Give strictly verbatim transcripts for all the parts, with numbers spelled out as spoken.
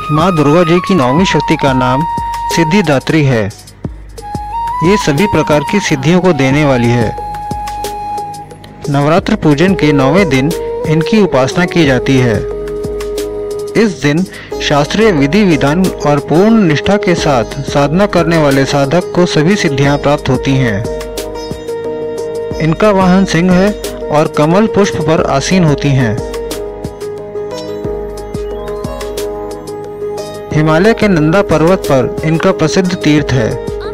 माँ दुर्गा जी की नौवीं शक्ति का नाम सिद्धिदात्री है। ये सभी प्रकार की सिद्धियों को देने वाली है। नवरात्र पूजन के नौवें दिन इनकी उपासना की जाती है। इस दिन शास्त्रीय विधि विधान और पूर्ण निष्ठा के साथ साधना करने वाले साधक को सभी सिद्धियां प्राप्त होती हैं। इनका वाहन सिंह है और कमल पुष्प पर आसीन होती हैं। हिमालय के नंदा पर्वत पर इनका प्रसिद्ध तीर्थ है।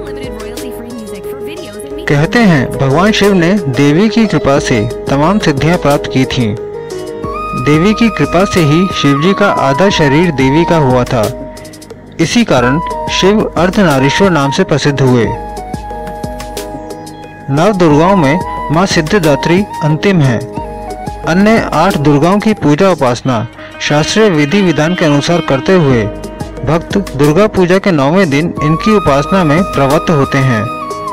कहते हैं भगवान शिव ने देवी की कृपा से तमाम सिद्धियां प्राप्त की थीं। देवी की कृपा से ही शिवजी का आधा शरीर देवी का हुआ था। इसी कारण शिव अर्धनारीश्वर नाम से प्रसिद्ध हुए। नव दुर्गाओं में माँ सिद्धिदात्री अंतिम है। अन्य आठ दुर्गाओं की पूजा उपासना शास्त्रीय विधि विधान के अनुसार करते हुए भक्त दुर्गा पूजा के नौवें दिन इनकी उपासना में प्रवृत्त होते हैं।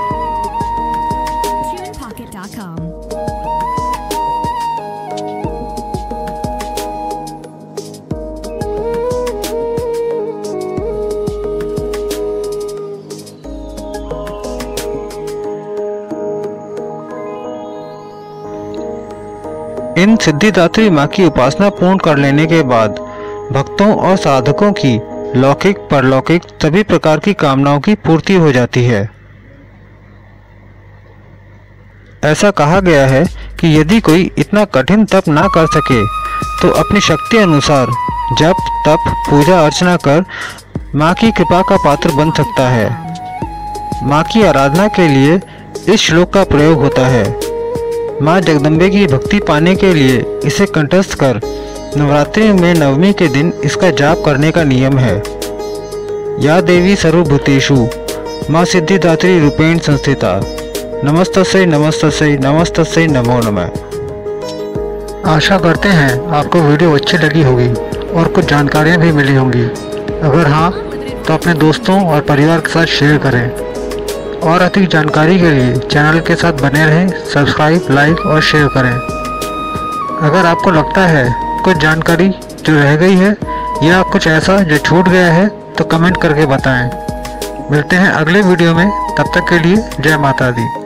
इन सिद्धिदात्री माँ की उपासना पूर्ण कर लेने के बाद भक्तों और साधकों की लौकिक परलौकिक सभी प्रकार की कामनाओं की पूर्ति हो जाती है। ऐसा कहा गया है कि यदि कोई इतना कठिन तप ना कर सके तो अपनी शक्ति अनुसार जप तप पूजा अर्चना कर माँ की कृपा का पात्र बन सकता है। माँ की आराधना के लिए इस श्लोक का प्रयोग होता है। माँ जगदम्बे की भक्ति पाने के लिए इसे कंठस्थ कर नवरात्रि में नवमी के दिन इसका जाप करने का नियम है। या देवी सर्वभूतेषु माँ सिद्धिदात्री रूपेण संस्थिता नमस्तस्यै नमस्तस्यै नमस्तस्यै नमो नमः। आशा करते हैं आपको वीडियो अच्छी लगी होगी और कुछ जानकारियाँ भी मिली होंगी। अगर हाँ तो अपने दोस्तों और परिवार के साथ शेयर करें और अधिक जानकारी के लिए चैनल के साथ बने रहें। सब्सक्राइब लाइक और शेयर करें। अगर आपको लगता है कुछ जानकारी जो रह गई है या कुछ ऐसा जो छूट गया है तो कमेंट करके बताएं। मिलते हैं अगले वीडियो में, तब तक के लिए जय माता दी।